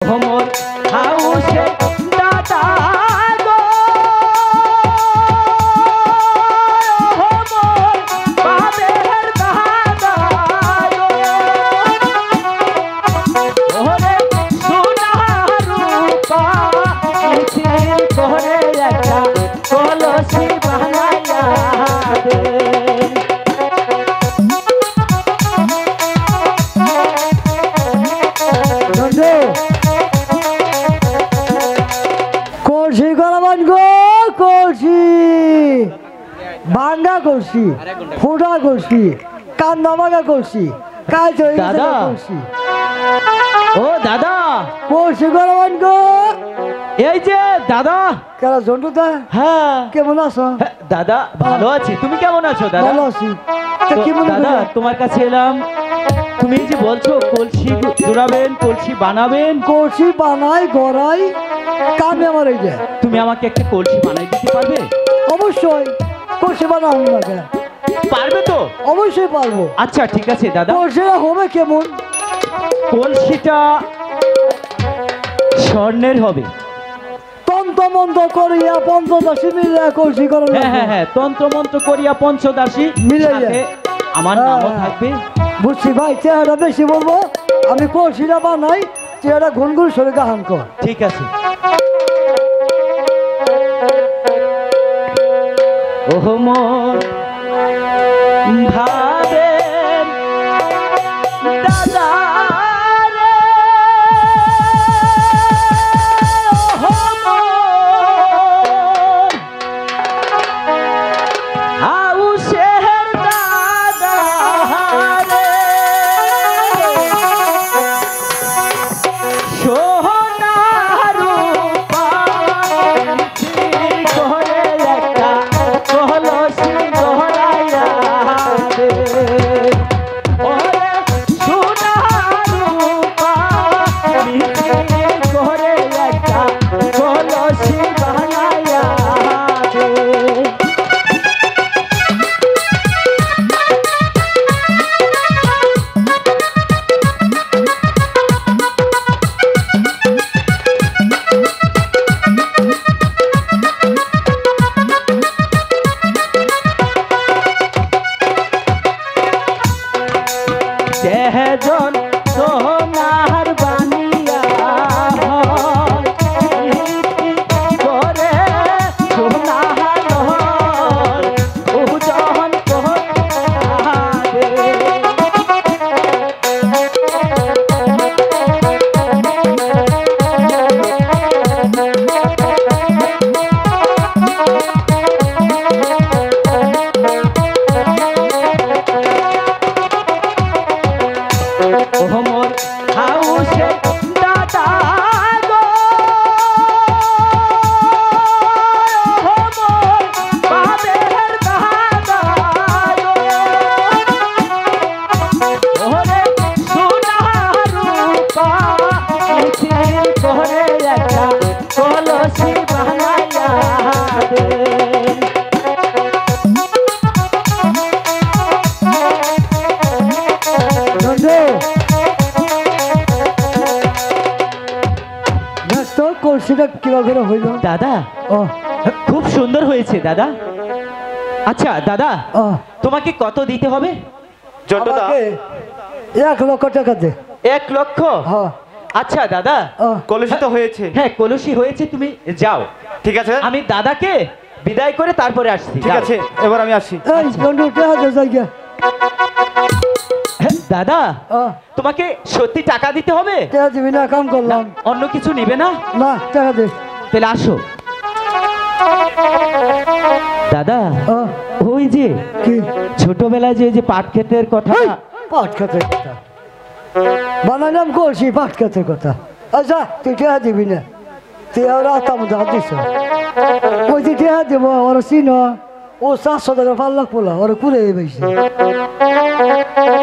Homer হাউসে দাদা গো Homer বাবের দাদা গো ওরে সোনা রূপা মিছিল করে একটা কলসি বানাইয়া দে কলসি গলাবান গো কলসি ভাঙ্গা কলসি ফুটা কলসি কান্না ভাঙা কলসি কাজ হয়ে গেছে দাদা। কলসি ও দাদা কলসি গলাবান গো এই যে দাদা কেন জন্টু দা হ্যাঁ কেমন আছো হ্যাঁ, দাদা ভালো আছি তুমি কেমন আছো দাদা ভালো আছি তা তো কি মনে দাদা করো? তোমার কাছে এলাম তুমি যে বলছো কলসি জোড়াবেন কলসি বানাবেন কলসি বানাই গড়াই কামে আমার এই যে তুমি আমাকে একটা কলসি বানাই দিতে পারবে অবশ্যই কলসি বানাবো না কেন? পারবে তো অবশ্যই পারবো আচ্ছা ঠিক আছে দাদা কলসিটা হবে কেমন কলসিটা স্বর্ণের হবে তন্ত্রমন্ত্র করিয়া পঞ্চদশী মিলিয়া কলসি করো হ্যাঁ হ্যাঁ হ্যাঁ তন্ত্রমন্ত্র করিয়া পঞ্চদাসী মিলাইয়া। সাথে আমার নামও থাকবে বুঝছি ভাই চেহারা বেশি বলবো আমি কলসিটা বানাই চেহারা ঘুনঘুন সরে গাহান কর ঠিক আছে ওহ মন ভাবেন দাদা রে ওহ মন হাউসের দাদা রে সোনা রূপা করে একটা কলসি গড়াইয়া দে ওরে সোনা রূপা করে একটা কলসি বানাইয়া দে তেজন সোনার বানিয়া হয়, করে সোনার হয়, ওজন করে। ওমর হাউসে দাদা গো ওমর বাবের দাদা গো ওরে সোনা রূপা মিছিল করে একটা কলসি বানাইয়া দে তো কলসিটা কিভাবে করে হইল দাদা ও খুব সুন্দর হয়েছে দাদা আচ্ছা দাদা ও তোমাকে কত দিতে হবে আমাকে 1,00,000 টাকা দে 1,00,000 হ্যাঁ আচ্ছা দাদা ও কলসি তো হয়েছে। হ্যাঁ কলসি হয়েছে তুমি যাও ঠিক আছে আমি দাদাকে বিদায় করে তারপরে আসছি ঠিক যাও। আছে এবার আমি আসি। এই বন্ধু টাকা দে জায়গা হ্যাঁ, দাদা ও তোমাকে সত্যি টাকা দিতে হবে টাকা দিবি না কাম করলাম অন্য কিছু নিবে না না টাকা দে তাহলে আসো দাদা ও ওই যে কি ছোটবেলায় যে পাট ক্ষেতের কথা এই, পাট খেতের কথা বানালাম কলসি পাট খেতের কথা আচ্ছা তুই টাকা দিবি না তুই আর আতাম হাত দিস ওই তুই টাকা দেবো ওরা চিন ও 400 টাকা 5 লাখ পোলা ওরা কুড়ে বেশি